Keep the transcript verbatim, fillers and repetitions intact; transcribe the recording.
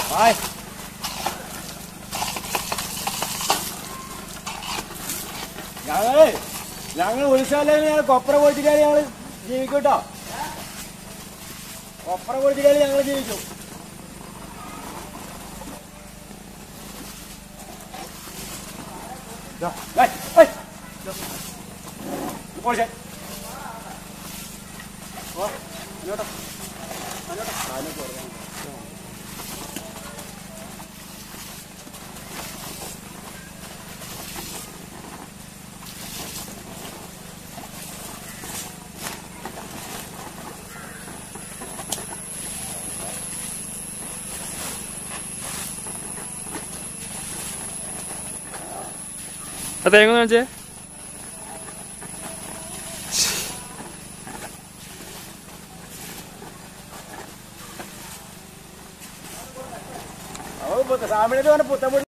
ഞങ്ങള് ഞങ്ങൾ ഉത്സവം ഞങ്ങൾ കൊപ്ര പൊളിച്ചിട്ടാണ് ഞങ്ങൾ ജീവിക്കും കേട്ടോ. കൊപ്ര പൊളിച്ചിട്ടാണ് ഞങ്ങൾ ജീവിക്കും. പൊളിച്ചേ തേങ്ങ കാണിച്ചേ. സാമിനൊക്കെ പുത്തൻ